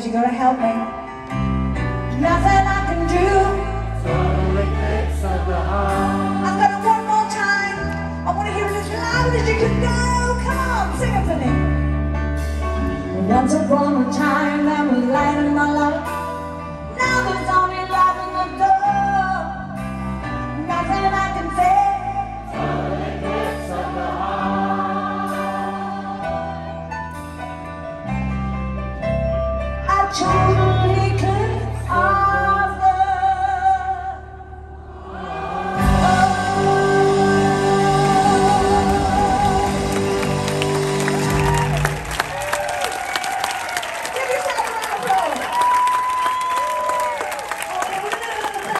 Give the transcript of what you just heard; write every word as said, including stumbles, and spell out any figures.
you gotta help me. Nothing I can do. I've got it one more time. I want to hear it as loud as you can go. Come on, sing it for me. Once upon a time, there was light in my life.